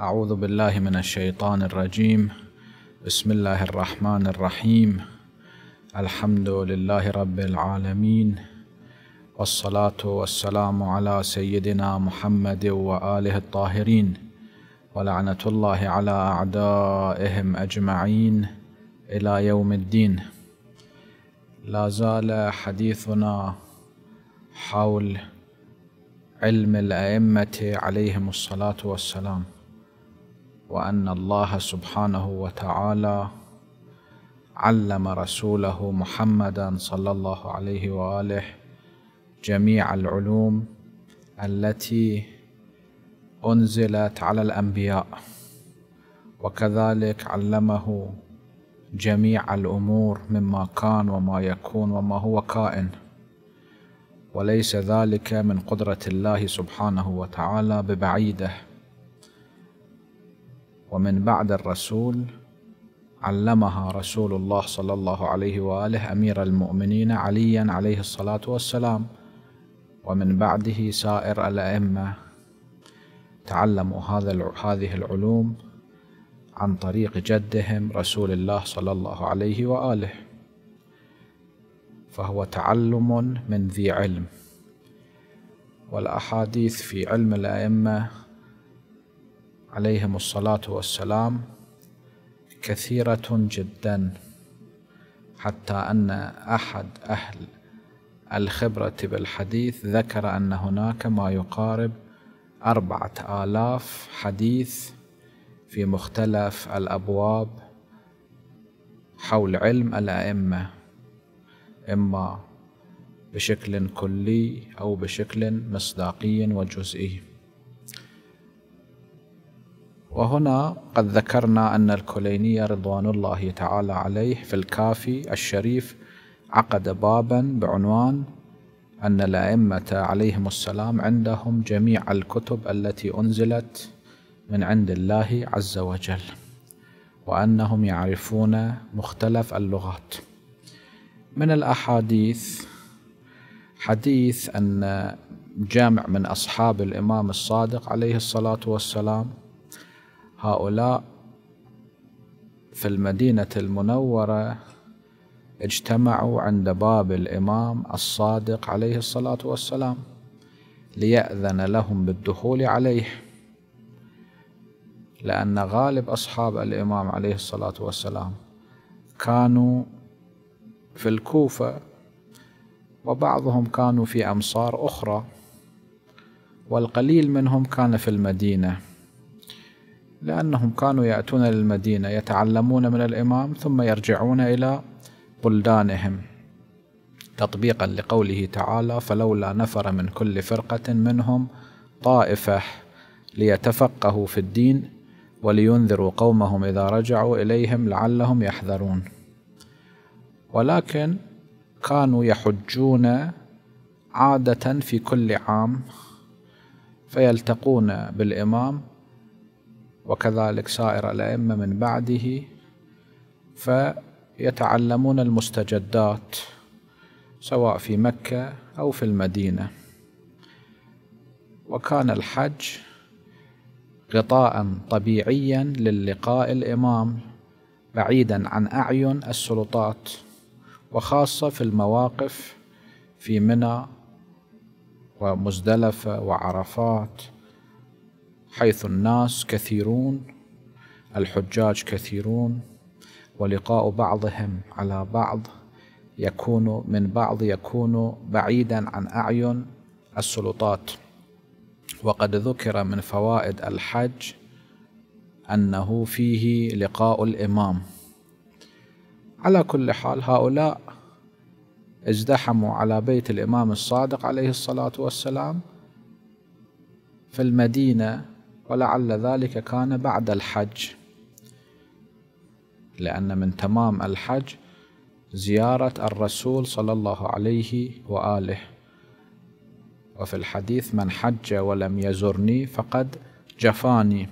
أعوذ بالله من الشيطان الرجيم. بسم الله الرحمن الرحيم. الحمد لله رب العالمين، والصلاة والسلام على سيدنا محمد وآله الطاهرين، ولعنة الله على أعدائهم أجمعين إلى يوم الدين. لا زال حديثنا حول علم الأئمة عليهم الصلاة والسلام، وأن الله سبحانه وتعالى علم رسوله محمدا صلى الله عليه وآله جميع العلوم التي أنزلت على الأنبياء، وكذلك علمه جميع الأمور مما كان وما يكون وما هو كائن، وليس ذلك من قدرة الله سبحانه وتعالى ببعيده. ومن بعد الرسول علمها رسول الله صلى الله عليه وآله أمير المؤمنين عليا عليه الصلاة والسلام، ومن بعده سائر الأئمة تعلموا هذه العلوم عن طريق جدهم رسول الله صلى الله عليه وآله، فهو تعلم من ذي علم. والأحاديث في علم الأئمة عليهم الصلاة والسلام كثيرة جدا، حتى أن أحد أهل الخبرة بالحديث ذكر أن هناك ما يقارب 4000 حديث في مختلف الأبواب حول علم الأئمة، إما بشكل كلي أو بشكل مصداقي وجزئي. وهنا قد ذكرنا أن الكليني رضوان الله تعالى عليه في الكافي الشريف عقد بابا بعنوان أن الأئمة عليهم السلام عندهم جميع الكتب التي أنزلت من عند الله عز وجل، وأنهم يعرفون مختلف اللغات. من الأحاديث حديث أن جامع من أصحاب الإمام الصادق عليه الصلاة والسلام هؤلاء في المدينة المنورة اجتمعوا عند باب الإمام الصادق عليه الصلاة والسلام ليأذن لهم بالدخول عليه، لأن غالب أصحاب الإمام عليه الصلاة والسلام كانوا في الكوفة، وبعضهم كانوا في أمصار أخرى، والقليل منهم كان في المدينة، لأنهم كانوا يأتون للمدينة يتعلمون من الإمام ثم يرجعون إلى بلدانهم، تطبيقا لقوله تعالى: فلولا نفر من كل فرقة منهم طائفة ليتفقهوا في الدين ولينذروا قومهم إذا رجعوا إليهم لعلهم يحذرون. ولكن كانوا يحجون عادة في كل عام فيلتقون بالإمام وكذلك سائر الأئمة من بعده، فيتعلمون المستجدات سواء في مكة أو في المدينة. وكان الحج غطاء طبيعيا للقاء الإمام بعيدا عن أعين السلطات، وخاصة في المواقف في منى ومزدلفة وعرفات، حيث الناس كثيرون، الحجاج كثيرون، ولقاء بعضهم على بعض يكون بعيدا عن أعين السلطات. وقد ذكر من فوائد الحج أنه فيه لقاء الإمام. على كل حال هؤلاء ازدحموا على بيت الإمام الصادق عليه الصلاة والسلام في المدينة، ولعل ذلك كان بعد الحج، لأن من تمام الحج زيارة الرسول صلى الله عليه وآله، وفي الحديث: من حج ولم يزرني فقد جفاني.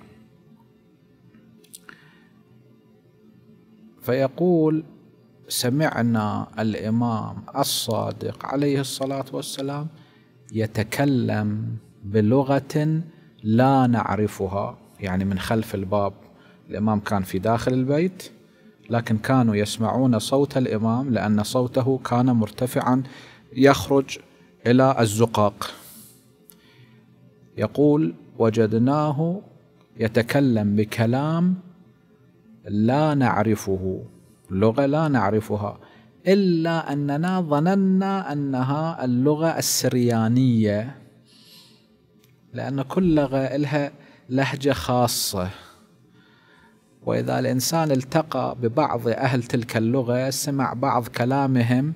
فيقول: سمعنا الإمام الصادق عليه الصلاة والسلام يتكلم بلغة لا نعرفها، يعني من خلف الباب. الإمام كان في داخل البيت، لكن كانوا يسمعون صوت الإمام لأن صوته كان مرتفعا يخرج إلى الزقاق. يقول: وجدناه يتكلم بكلام لا نعرفه، لغة لا نعرفها، إلا أننا ظننا أنها اللغة السريانية، لأن كل لغة لها لهجة خاصة، وإذا الإنسان التقى ببعض أهل تلك اللغة سمع بعض كلامهم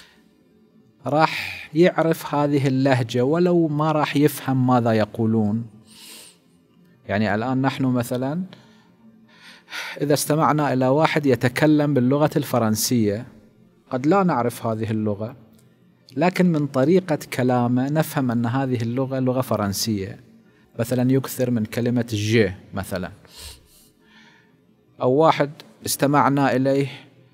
راح يعرف هذه اللهجة ولو ما راح يفهم ماذا يقولون. يعني الآن نحن مثلا إذا استمعنا إلى واحد يتكلم باللغة الفرنسية قد لا نعرف هذه اللغة، لكن من طريقة كلامه نفهم أن هذه اللغة لغة فرنسية، مثلا يكثر من كلمة جي مثلا. أو واحد استمعنا إليه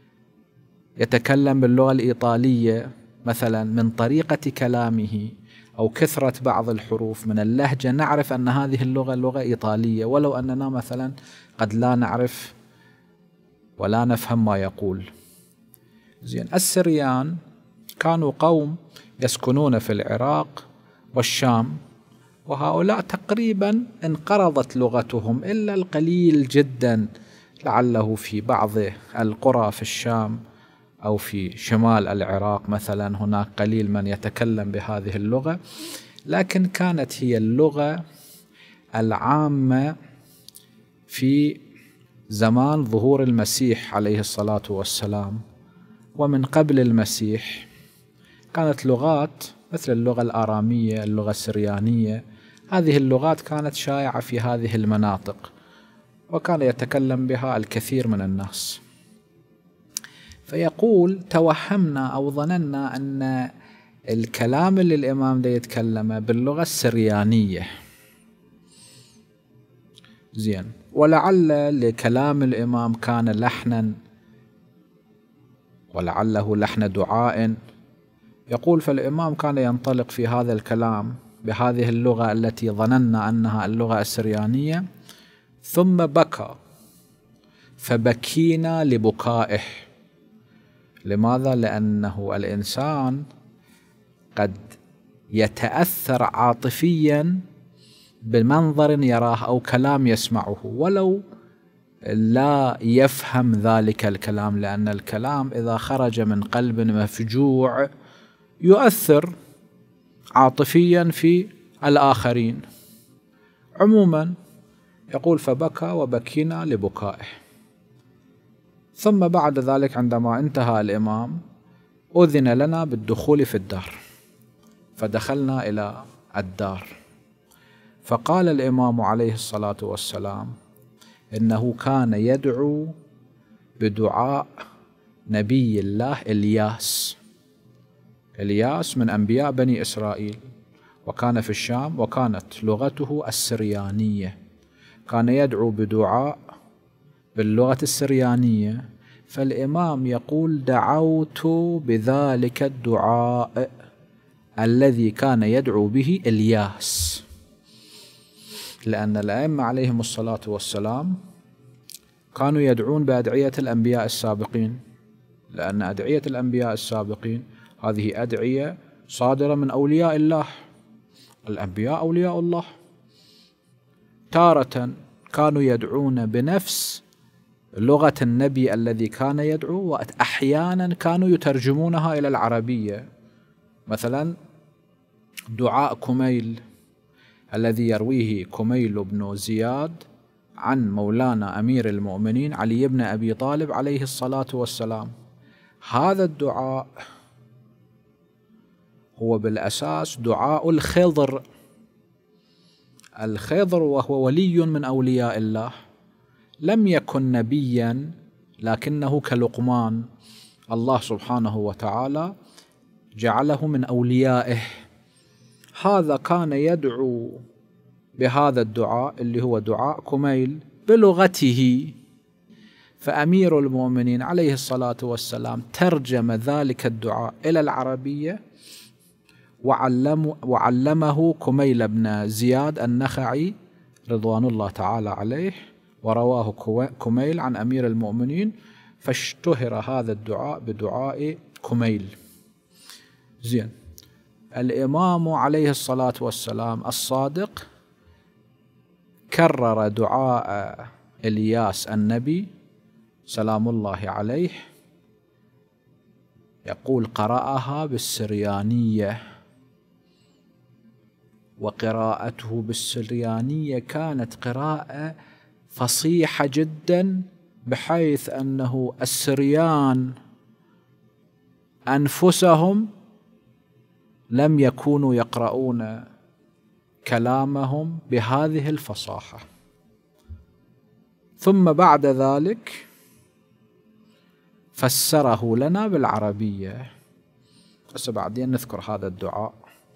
يتكلم باللغة الإيطالية مثلا، من طريقة كلامه أو كثرة بعض الحروف من اللهجة نعرف أن هذه اللغة لغة إيطالية، ولو أننا مثلا قد لا نعرف ولا نفهم ما يقول. زين، السريان كانوا قوم يسكنون في العراق والشام، وهؤلاء تقريبا انقرضت لغتهم إلا القليل جدا، لعله في بعض القرى في الشام أو في شمال العراق مثلا هناك قليل من يتكلم بهذه اللغة، لكن كانت هي اللغة العامة في زمان ظهور المسيح عليه الصلاة والسلام. ومن قبل المسيح كانت لغات مثل اللغة الآرامية، اللغة السريانية، هذه اللغات كانت شائعة في هذه المناطق، وكان يتكلم بها الكثير من الناس. فيقول: توهمنا أو ظننا أن الكلام اللي الإمام ده يتكلمه باللغة السريانية. زين، ولعل لكلام الإمام كان لحنا، ولعله لحن دعاء. يقول: فالإمام كان ينطلق في هذا الكلام بهذه اللغة التي ظننا أنها اللغة السريانية، ثم بكى فبكينا لبكائه. لماذا؟ لأنه الإنسان قد يتأثر عاطفيا بمنظر يراه أو كلام يسمعه ولو لا يفهم ذلك الكلام، لأن الكلام إذا خرج من قلب مفجوع يؤثر عاطفيا في الآخرين. عموما يقول: فبكى وبكينا لبكائه. ثم بعد ذلك عندما انتهى الإمام أذن لنا بالدخول في الدار، فدخلنا إلى الدار، فقال الإمام عليه الصلاة والسلام إنه كان يدعو بدعاء نبي الله إلياس. إلياس من أنبياء بني إسرائيل، وكان في الشام، وكانت لغته السريانية، كان يدعو بدعاء باللغة السريانية. فالإمام يقول: دعوت بذلك الدعاء الذي كان يدعو به إلياس، لأن الأئمة عليهم الصلاة والسلام كانوا يدعون بأدعية الأنبياء السابقين، لأن أدعية الأنبياء السابقين هذه أدعية صادرة من أولياء الله. الأنبياء أولياء الله، تارة كانوا يدعون بنفس لغة النبي الذي كان يدعو، وأحيانا كانوا يترجمونها إلى العربية. مثلا دعاء كميل الذي يرويه كميل بن زياد عن مولانا أمير المؤمنين علي بن أبي طالب عليه الصلاة والسلام، هذا الدعاء هو بالأساس دعاء الخضر. الخضر وهو ولي من أولياء الله، لم يكن نبيا لكنه كلقمان، الله سبحانه وتعالى جعله من أوليائه. هذا كان يدعو بهذا الدعاء اللي هو دعاء كميل بلغته، فأمير المؤمنين عليه الصلاة والسلام ترجم ذلك الدعاء إلى العربية وعلمه كميل بن زياد النخعي رضوان الله تعالى عليه، ورواه كميل عن أمير المؤمنين، فاشتهر هذا الدعاء بدعاء كميل. زين، الإمام عليه الصلاة والسلام الصادق كرر دعاء إلياس النبي سلام الله عليه، يقول قرأها بالسريانية، وقراءته بالسريانية كانت قراءة فصيحة جدا، بحيث أنه السريان أنفسهم لم يكونوا يقرؤون كلامهم بهذه الفصاحة. ثم بعد ذلك فسره لنا بالعربية. بس بعدين نذكر هذا الدعاء.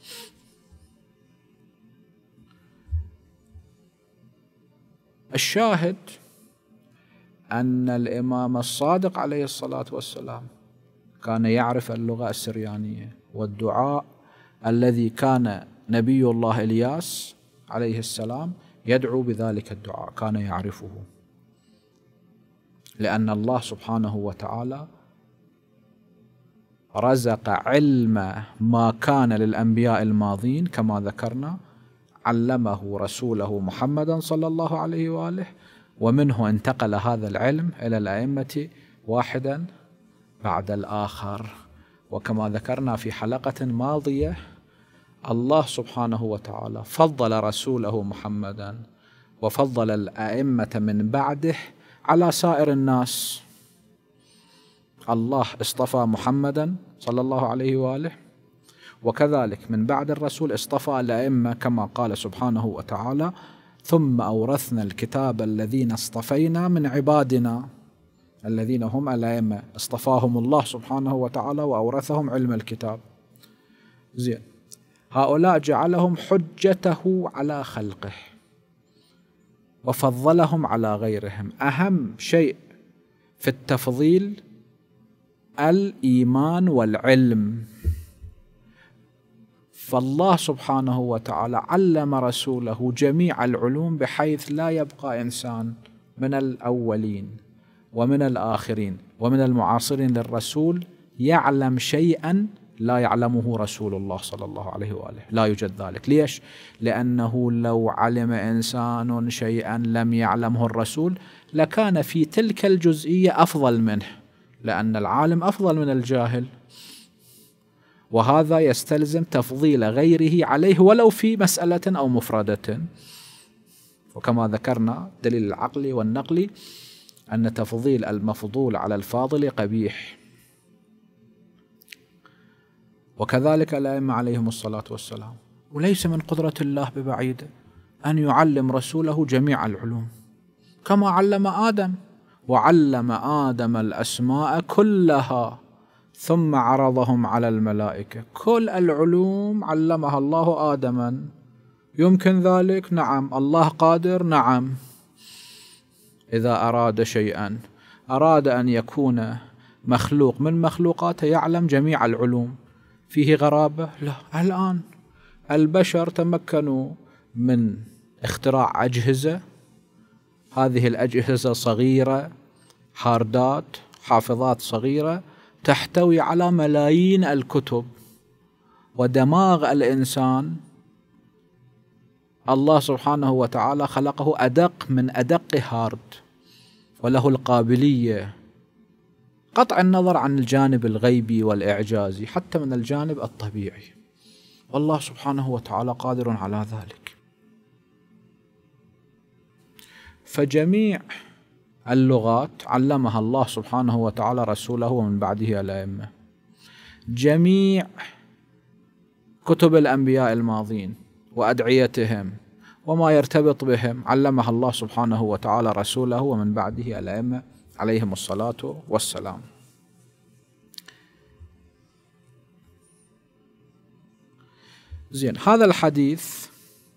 الشاهد أن الإمام الصادق عليه الصلاة والسلام كان يعرف اللغة السريانية، والدعاء الذي كان نبي الله إلياس عليه السلام يدعو بذلك الدعاء كان يعرفه، لأن الله سبحانه وتعالى رزق علم ما كان للأنبياء الماضين كما ذكرنا، علمه رسوله محمدا صلى الله عليه وآله، ومنه انتقل هذا العلم إلى الأئمة واحدا بعد الآخر. وكما ذكرنا في حلقة ماضية، الله سبحانه وتعالى فضل رسوله محمدا وفضل الأئمة من بعده على سائر الناس. الله اصطفى محمدا صلى الله عليه وآله، وكذلك من بعد الرسول اصطفى الأئمة كما قال سبحانه وتعالى: ثم أورثنا الكتاب الذين اصطفينا من عبادنا، الذين هم الأئمة اصطفاهم الله سبحانه وتعالى وأورثهم علم الكتاب. زين، هؤلاء جعلهم حجته على خلقه وفضلهم على غيرهم. أهم شيء في التفضيل الإيمان والعلم، فالله سبحانه وتعالى علم رسوله جميع العلوم، بحيث لا يبقى إنسان من الأولين ومن الآخرين ومن المعاصرين للرسول يعلم شيئا لا يعلمه رسول الله صلى الله عليه وآله، لا يوجد ذلك. ليش؟ لأنه لو علم إنسان شيئا لم يعلمه الرسول لكان في تلك الجزئية أفضل منه، لأن العالم أفضل من الجاهل، وهذا يستلزم تفضيل غيره عليه ولو في مسألة أو مفردة. وكما ذكرنا دليل العقل والنقل أن تفضيل المفضول على الفاضل قبيح. وكذلك الأئمة عليهم الصلاة والسلام، وليس من قدرة الله ببعيد أن يعلم رسوله جميع العلوم كما علم آدم، وعلم آدم الأسماء كلها ثم عرضهم على الملائكة. كل العلوم علمها الله آدما. يمكن ذلك؟ نعم. الله قادر؟ نعم. إذا أراد شيئا، أراد أن يكون مخلوق من مخلوقاته يعلم جميع العلوم، فيه غرابة؟ لا. الآن البشر تمكنوا من اختراع أجهزة، هذه الأجهزة صغيرة، هاردات، حافظات صغيرة تحتوي على ملايين الكتب، ودماغ الإنسان الله سبحانه وتعالى خلقه أدق من أدق هارد، وله القابلية قطع النظر عن الجانب الغيبي والإعجازي حتى من الجانب الطبيعي، والله سبحانه وتعالى قادر على ذلك. فجميع اللغات علمها الله سبحانه وتعالى رسوله ومن بعده الأئمة. جميع كتب الأنبياء الماضين وأدعيتهم وما يرتبط بهم علمها الله سبحانه وتعالى رسوله ومن بعده الأئمة عليهم الصلاة والسلام. زين، هذا الحديث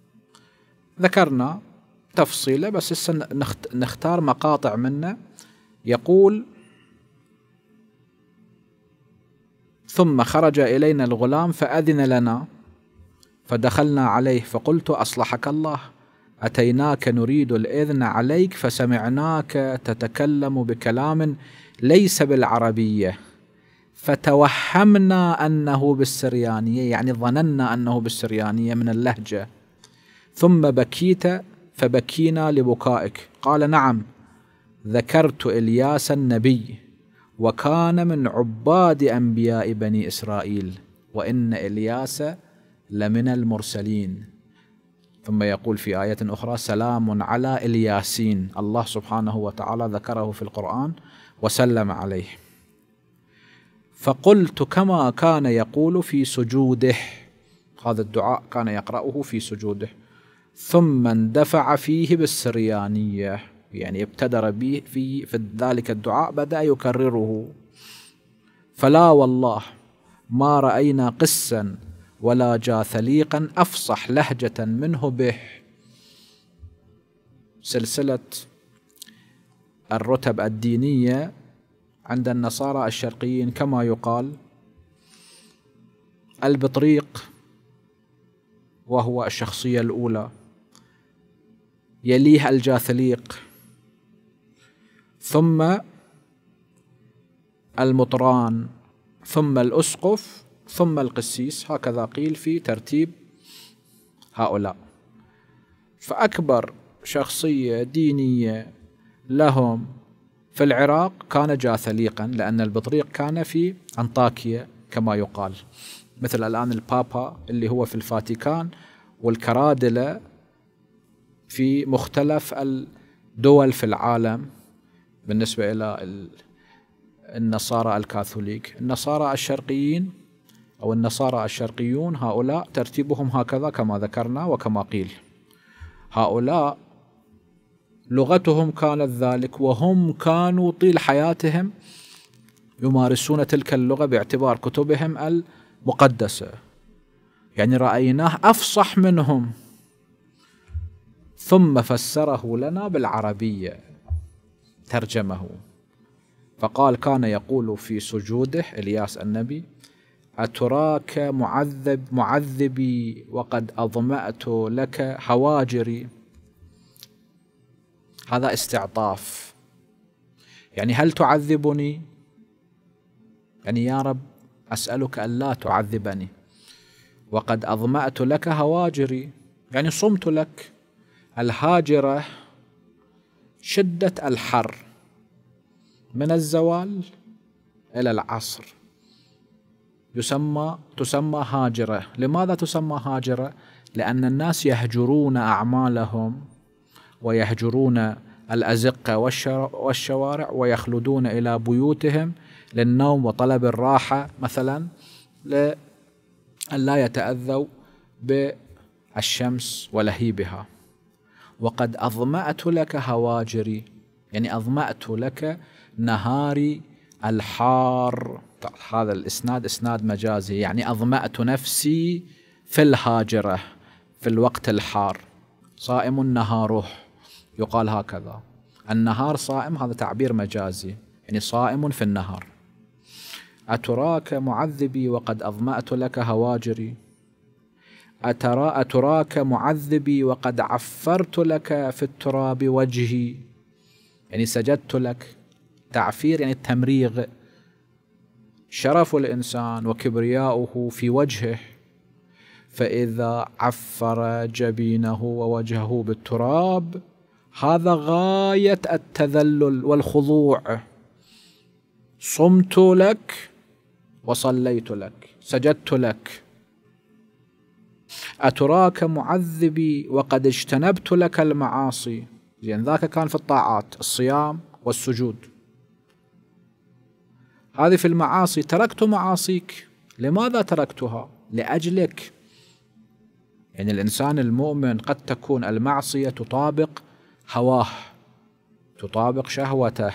ذكرنا تفصيله، بس نختار مقاطع منه. يقول: ثم خرج إلينا الغلام فأذن لنا فدخلنا عليه فقلت: أصلحك الله، أتيناك نريد الإذن عليك فسمعناك تتكلم بكلام ليس بالعربية فتوهمنا أنه بالسريانية، يعني ظننا أنه بالسريانية من اللهجة، ثم بكيت فبكينا لبكائك. قال نعم ذكرت إلياس النبي وكان من عباد أنبياء بني إسرائيل وإن إلياس لمن المرسلين. ثم يقول في آية أخرى سلام على الياسين، الله سبحانه وتعالى ذكره في القرآن وسلم عليه. فقلت كما كان يقول في سجوده، هذا الدعاء كان يقرأه في سجوده، ثم اندفع فيه بالسريانية، يعني ابتدر به في ذلك الدعاء بدأ يكرره. فلا والله ما رأينا قسا ولا جاثليقا أفصح لهجة منه به. سلسلة الرتب الدينية عند النصارى الشرقيين كما يقال البطريق وهو الشخصية الأولى، يليه الجاثليق، ثم المطران، ثم الأسقف، ثم القسيس، هكذا قيل في ترتيب هؤلاء. فأكبر شخصية دينية لهم في العراق كان جاثليقا، لأن البطريق كان في أنطاكيا كما يقال، مثل الآن البابا اللي هو في الفاتيكان، والكرادلة في مختلف الدول في العالم. بالنسبة إلى النصارى الكاثوليك، النصارى الشرقيين أو النصارى الشرقيون هؤلاء ترتيبهم هكذا كما ذكرنا وكما قيل. هؤلاء لغتهم كانت ذلك، وهم كانوا طيل حياتهم يمارسون تلك اللغة باعتبار كتبهم المقدسة، يعني رأيناه أفصح منهم. ثم فسره لنا بالعربية، ترجمه، فقال كان يقول في سجوده إلياس النبي أتراك معذبي وقد أظمأت لك هواجري. هذا استعطاف، يعني هل تعذبني؟ يعني يا رب أسألك ألا تعذبني. وقد أظمأت لك هواجري، يعني صمت لك. الهاجرة شدة الحر من الزوال إلى العصر تسمى هاجرة. لماذا تسمى هاجرة؟ لأن الناس يهجرون أعمالهم ويهجرون الأزقة والشوارع ويخلدون إلى بيوتهم للنوم وطلب الراحة مثلا، لأن لا يتأذوا بالشمس ولهيبها. وقد أظمأت لك هواجري، يعني أظمأت لك نهاري الحار. هذا الإسناد إسناد مجازي، يعني أظمأت نفسي في الهاجرة في الوقت الحار. صائم نهاره يقال هكذا، النهار صائم، هذا تعبير مجازي، يعني صائم في النهار. أتراك معذبي وقد أظمأت لك هواجري، أتراك معذبي وقد عفرت لك في التراب وجهي، يعني سجدت لك. تعفير يعني التمريغ، شرف الإنسان وكبرياؤه في وجهه، فإذا عفر جبينه ووجهه بالتراب هذا غاية التذلل والخضوع. صمت لك وصليت لك، سجدت لك. أتراك معذبي وقد اجتنبت لك المعاصي، لأن ذاك كان في الطاعات، الصيام والسجود. هذه في المعاصي، تركت معاصيك. لماذا تركتها؟ لأجلك. يعني الإنسان المؤمن قد تكون المعصية تطابق هواه، تطابق شهوته.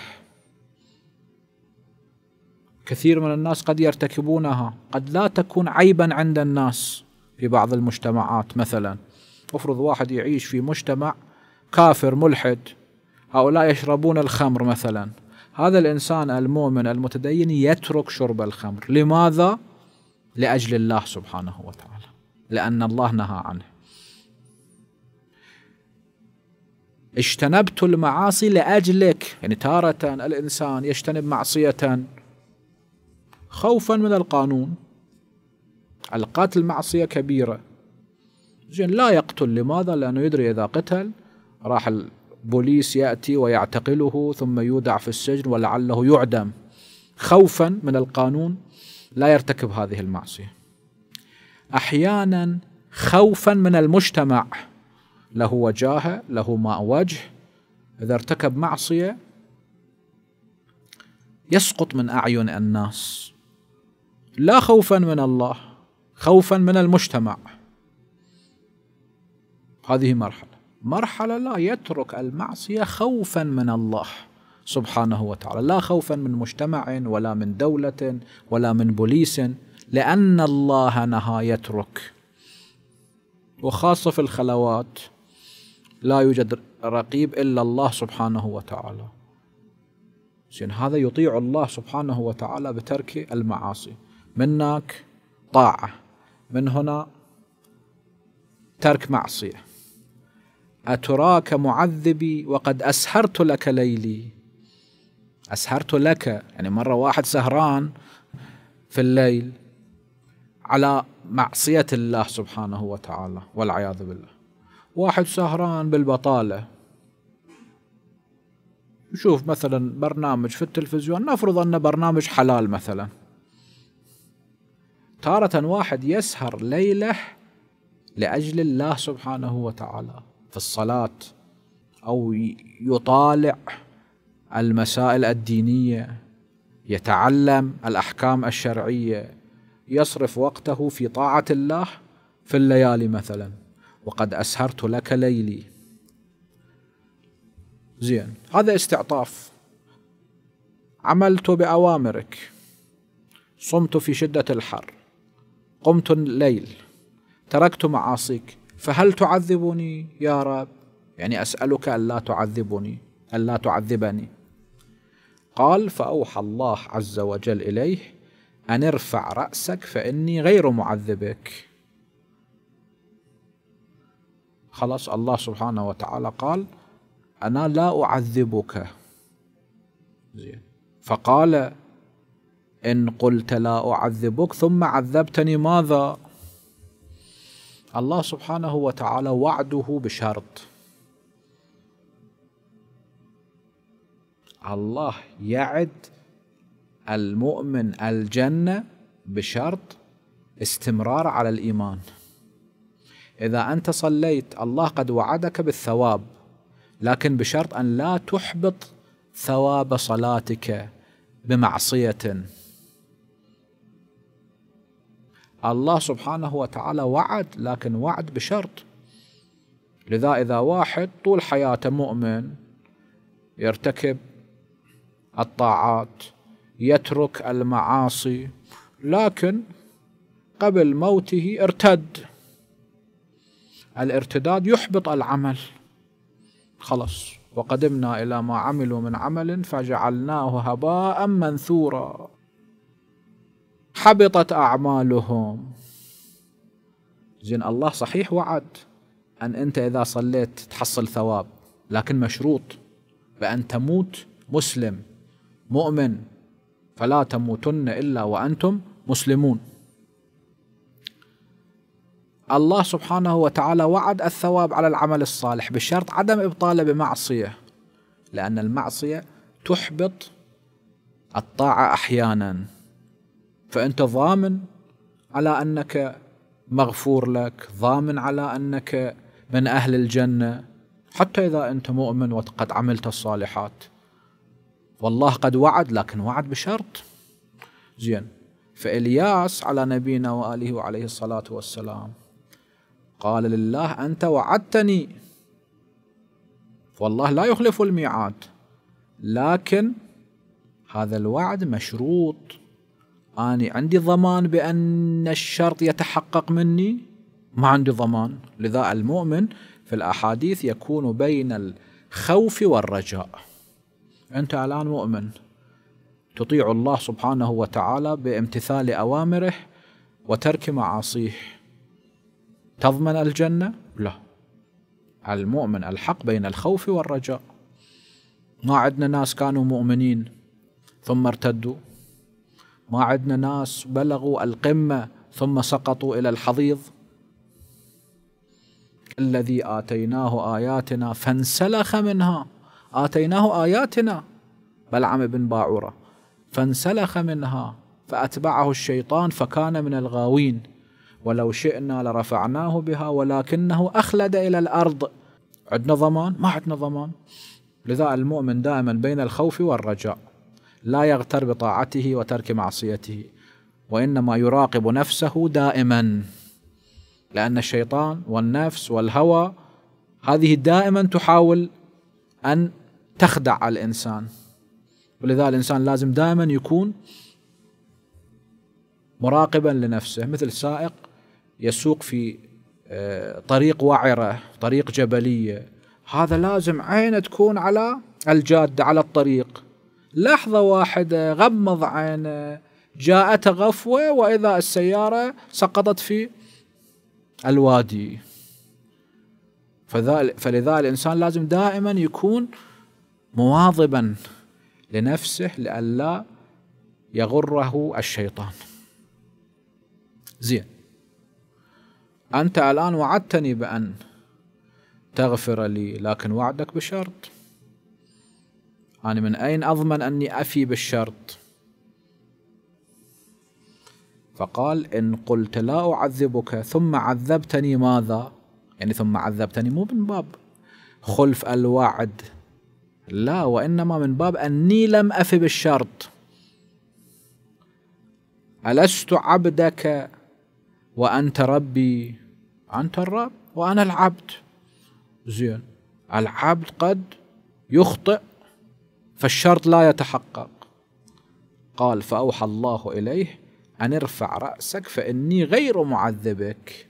كثير من الناس قد يرتكبونها، قد لا تكون عيبا عند الناس في بعض المجتمعات. مثلا افرض واحد يعيش في مجتمع كافر ملحد، هؤلاء يشربون الخمر مثلا، هذا الإنسان المؤمن المتدين يترك شرب الخمر. لماذا؟ لأجل الله سبحانه وتعالى، لأن الله نهى عنه. اجتنبت المعاصي لأجلك. يعني تارة الإنسان يجتنب معصية خوفا من القانون، القتل معصية كبيرة، زين لا يقتل. لماذا؟ لأنه يدري إذا قتل راح البوليس يأتي ويعتقله ثم يودع في السجن ولعله يعدم. خوفا من القانون لا يرتكب هذه المعصية. أحيانا خوفا من المجتمع، له وجاهة، له ماء وجه، إذا ارتكب معصية يسقط من أعين الناس، لا خوفا من الله، خوفا من المجتمع. هذه مرحلة لا يترك المعصية خوفا من الله سبحانه وتعالى، لا خوفا من مجتمع ولا من دولة ولا من بوليس، لأن الله نهى يترك. وخاصة في الخلوات لا يوجد رقيب إلا الله سبحانه وتعالى. هذا يطيع الله سبحانه وتعالى بترك المعاصي. منك طاعة، من هنا ترك معصية. أتراك معذبي وقد أسهرت لك ليلي. أسهرت لك يعني مرة واحد سهران في الليل على معصية الله سبحانه وتعالى والعياذ بالله. واحد سهران بالبطالة، يشوف مثلا برنامج في التلفزيون، نفرض أن برنامج حلال مثلا، تارة واحد يسهر ليلة لأجل الله سبحانه وتعالى في الصلاة، أو يطالع المسائل الدينية، يتعلم الأحكام الشرعية، يصرف وقته في طاعة الله في الليالي مثلا. وقد أسهرت لك ليلي. زين، هذا استعطاف. عملت بأوامرك، صمت في شدة الحر، قمت الليل، تركت معاصيك، فهل تعذبني يا رب؟ يعني أسألك ألا تعذبني، ألا تعذبني. قال: فأوحى الله عز وجل إليه أن ارفع رأسك فإني غير معذبك. خلاص، الله سبحانه وتعالى قال: أنا لا أعذبك. زين. فقال: إن قلت لا أعذبك ثم عذبتني ماذا؟ الله سبحانه وتعالى وعده بشرط. الله يعد المؤمن الجنة بشرط استمرار على الإيمان. إذا أنت صليت الله قد وعدك بالثواب، لكن بشرط أن لا تحبط ثواب صلاتك بمعصية. الله سبحانه وتعالى وعد، لكن وعد بشرط. لذا إذا واحد طول حياته مؤمن يرتكب الطاعات، يترك المعاصي، لكن قبل موته ارتد، الارتداد يحبط العمل. خلص، وقدمنا إلى ما عملوا من عمل فجعلناه هباء منثورا، حبطت أعمالهم. زين، الله صحيح وعد أن أنت إذا صليت تحصل ثواب، لكن مشروط بأن تموت مسلم مؤمن، فلا تموتن إلا وأنتم مسلمون. الله سبحانه وتعالى وعد الثواب على العمل الصالح بشرط عدم إبطاله بمعصية، لأن المعصية تحبط الطاعة أحيانا، فأنت ضامن على أنك مغفور لك، ضامن على أنك من أهل الجنة، حتى إذا أنت مؤمن وقد عملت الصالحات. والله قد وعد، لكن وعد بشرط. زين، فإلياس على نبينا وآله وعليه الصلاة والسلام قال لله: أنت وعدتني، والله لا يخلف الميعاد، لكن هذا الوعد مشروط. أنا عندي ضمان بأن الشرط يتحقق مني؟ ما عندي ضمان. لذا المؤمن في الأحاديث يكون بين الخوف والرجاء. أنت الآن مؤمن تطيع الله سبحانه وتعالى بامتثال أوامره وترك معاصيه، تضمن الجنة؟ لا. المؤمن الحق بين الخوف والرجاء. ما عندنا ناس كانوا مؤمنين ثم ارتدوا، ما عندنا ناس بلغوا القمة ثم سقطوا إلى الحضيض. الذي آتيناه آياتنا فانسلخ منها، آتيناه آياتنا بلعم بن باعورة، فانسلخ منها فأتبعه الشيطان فكان من الغاوين، ولو شئنا لرفعناه بها ولكنه أخلد إلى الأرض. عندنا ضمان؟ ما عندنا ضمان. لذا المؤمن دائما بين الخوف والرجاء، لا يغتر بطاعته وترك معصيته، وإنما يراقب نفسه دائما، لأن الشيطان والنفس والهوى هذه دائما تحاول أن تخدع الإنسان، ولذا الإنسان لازم دائما يكون مراقبا لنفسه، مثل سائق يسوق في طريق وعرة، طريق جبلية، هذا لازم عينه تكون على الجادة، على الطريق. لحظة واحدة غمض عينه جاءت غفوة وإذا السيارة سقطت في الوادي. فلذا الإنسان لازم دائما يكون مواظبا لنفسه لئلا يغره الشيطان. زين، أنت الآن وعدتني بأن تغفر لي، لكن وعدك بشرط. أنا من أين أضمن أني أفي بالشرط؟ فقال: إن قلت لا أعذبك ثم عذبتني ماذا؟ يعني ثم عذبتني مو من باب خلف الوعد، لا، وإنما من باب أني لم أفي بالشرط. ألست عبدك وأنت ربي؟ أنت الرب وأنا العبد. زين، العبد قد يخطئ فالشرط لا يتحقق. قال: فأوحى الله إليه أن ارفع رأسك فإني غير معذبك.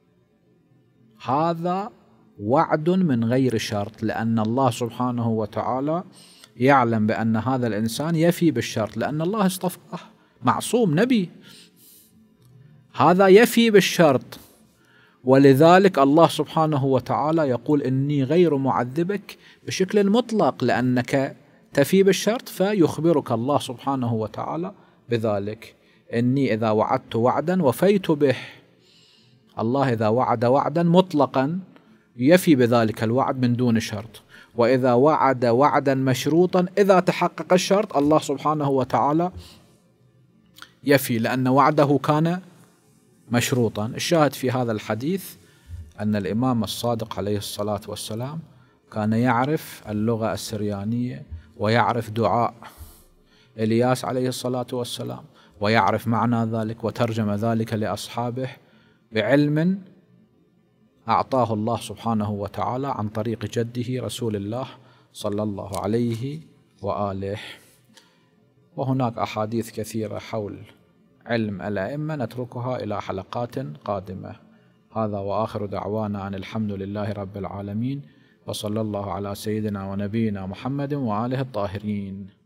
هذا وعد من غير شرط، لأن الله سبحانه وتعالى يعلم بأن هذا الإنسان يفي بالشرط، لأن الله اصطفاه معصوم نبي، هذا يفي بالشرط. ولذلك الله سبحانه وتعالى يقول: إني غير معذبك بشكل مطلق، لأنك تفي بالشرط، فيخبرك الله سبحانه وتعالى بذلك. إني إذا وعدت وعدا وفيت به. الله إذا وعد وعدا مطلقا يفي بذلك الوعد من دون شرط، وإذا وعد وعدا مشروطا إذا تحقق الشرط الله سبحانه وتعالى يفي، لأن وعده كان مشروطا. الشاهد في هذا الحديث أن الإمام الصادق عليه الصلاة والسلام كان يعرف اللغة السريانية، ويعرف دعاء إلياس عليه الصلاة والسلام، ويعرف معنى ذلك، وترجم ذلك لأصحابه بعلم أعطاه الله سبحانه وتعالى عن طريق جده رسول الله صلى الله عليه وآله. وهناك أحاديث كثيرة حول علم الأئمة نتركها إلى حلقات قادمة. هذا وآخر دعوانا أن الحمد لله رب العالمين، وصلى الله على سيدنا ونبينا محمد وآله الطاهرين.